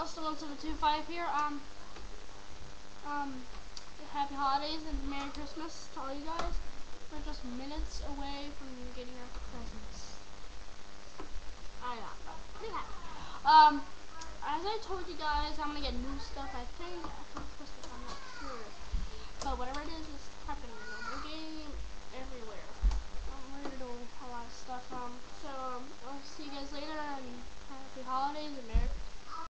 Austin1725 here. Happy holidays and Merry Christmas to all you guys. We're just minutes away from getting our presents. I know, pretty happy. As I told you guys, I'm gonna get new stuff. I think after Christmas, I'm not sure, but whatever it is happening.